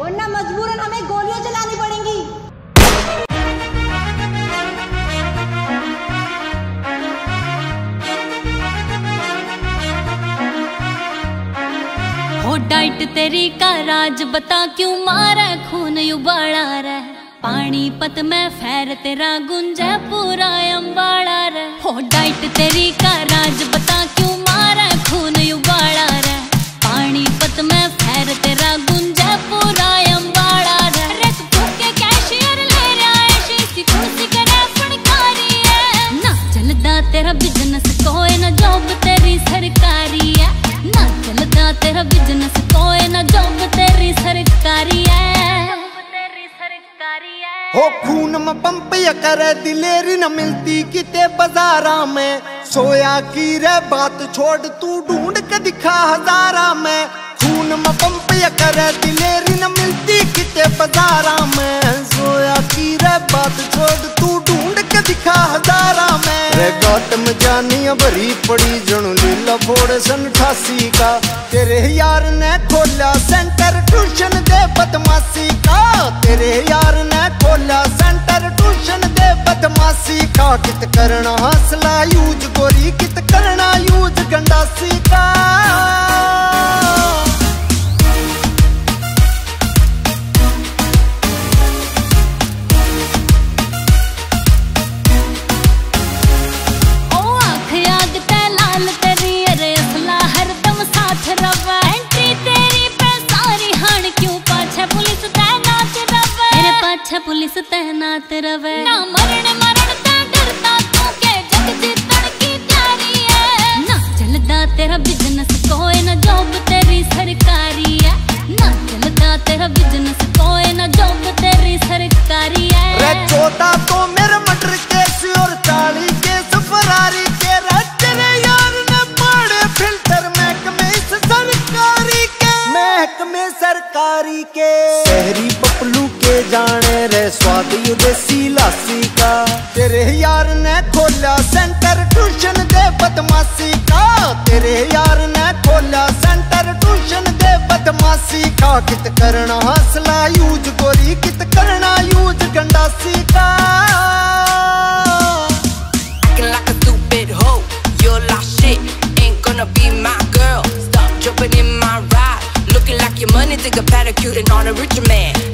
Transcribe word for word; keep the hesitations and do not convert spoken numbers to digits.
वरना मजबूरन हमें गोलियां चलानी पड़ेंगी। हो डाइट तेरी का राज बता क्यों मारा खून उबाला रे, पानीपत में फैर तेरा गुंजा पूरा अम्बाड़ा रे। हो डाइट तेरी का राज बता क्यों मारा खून उबाला रे, पानीपत में फैर तेरा गुंजा पूरा अम्बाड़ा रे। रख फूके कैशियर ले रहा है शीशी कुर्सी करे फड़कारी है, ना चलदा तेरा बिजनेस कोई ना जॉब तेरी सरकारी है, ना चलदा तेरा बिजनेस कोई ना जॉब तेरी सरकारी है। हो खून में पंप या करे दिलेरी न मिलती किते बाजारा में, सोया की रे बात छोड़ तू ढूंढ के दिखा हजारा में। खून में पंप या करे दिलेरी न मिलती किते बाजारा में, सोया की रे बात छोड़ तू ढूंढ के दिखा हजारा में। रे गौतम जानिया भरी पड़ी जणु लीला फोड़ सन अठासी का, तेरे यार ने खोला सेंटर ट्यूशन दे बदमाशी का, तेरे यार ने खोला सेंटर ट्यूशन दे बदमाशी का। कित करना हौसला यूज गोरी कित करना यूज गंडासी का। पुलिस तैनात रवे, ना मरण मरण ता डरता तू के जग जीतन की तैयारी है, ना चलदा तेरा बिजनेस कोई ना जॉब तेरी सरकारी है, ना चलदा तेरा बिजनेस कोई ना जॉब तेरी सरकारी है। रे चौदह तो मेरे मर्डर केस और चालीस केस फरारी के, तेरे यार ने पाड़े फिल्टर महकमे इस सरकारी के, महकमे सरकारी के। शहरी पपलू के जाने रे स्वाद देसी लासी का, तेरे यार ने खोला सेंटर ट्यूशन दे बदमाशी का, तेरे यार ने खोला सेंटर ट्यूशन दे बदमाशी का। कित करना हौसला यूज गोरी कित करना यूज गंडासी का। Acting like a stupid hoe, you're lost shit, ain't gonna be my girl. Stop jumping in my ride, looking like your money, take a pedicure and on a rich man.